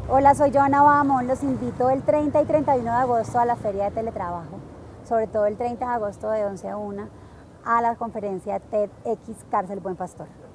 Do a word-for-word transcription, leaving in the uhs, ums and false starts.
Hola, soy Johana Bahamón. Los invito el treinta y treinta y uno de agosto a la Feria de Teletrabajo, sobre todo el treinta de agosto de once a una a la conferencia TEDx Cárcel Buen Pastor.